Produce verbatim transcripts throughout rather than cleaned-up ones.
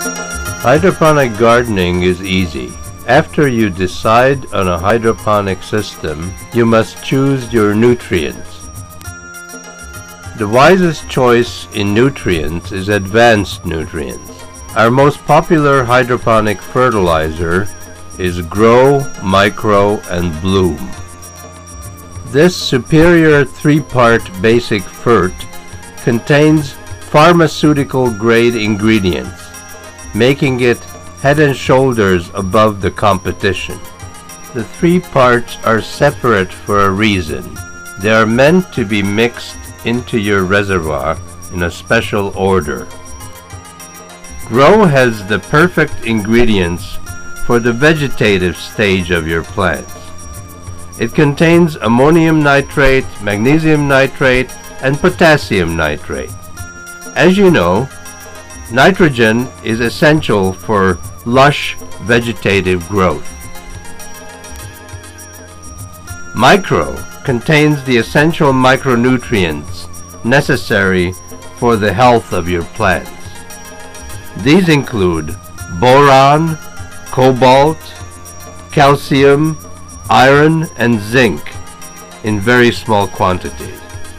Hydroponic gardening is easy. After you decide on a hydroponic system, you must choose your nutrients. The wisest choice in nutrients is advanced nutrients. Our most popular hydroponic fertilizer is Grow, Micro, and Bloom. This superior three-part basic fert contains pharmaceutical-grade ingredients, making it head and shoulders above the competition. The three parts are separate for a reason. They are meant to be mixed into your reservoir in a special order. Grow has the perfect ingredients for the vegetative stage of your plants. It contains ammonium nitrate, magnesium nitrate, and potassium nitrate. As you know, nitrogen is essential for lush vegetative growth. Micro contains the essential micronutrients necessary for the health of your plants. These include boron, cobalt, calcium, iron, and zinc in very small quantities.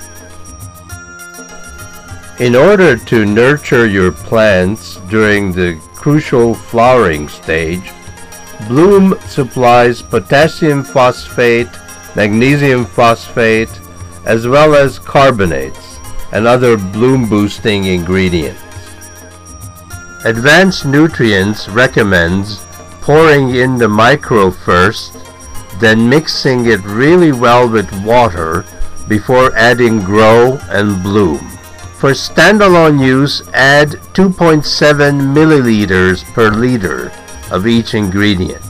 In order to nurture your plants during the crucial flowering stage, Bloom supplies potassium phosphate, magnesium phosphate, as well as carbonates and other bloom-boosting ingredients. Advanced Nutrients recommends pouring in the micro first, then mixing it really well with water before adding Grow and Bloom. For standalone use, add two point seven milliliters per liter of each ingredient.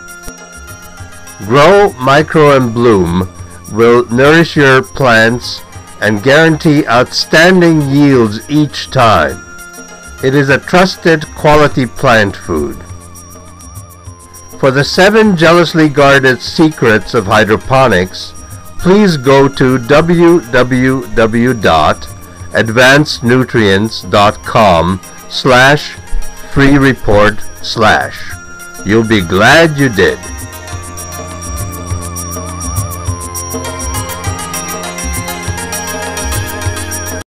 Grow, Micro, and Bloom will nourish your plants and guarantee outstanding yields each time. It is a trusted quality plant food. For the seven jealously guarded secrets of hydroponics, please go to w w w dot advanced nutrients dot com slash free report slash. You'll be glad you did.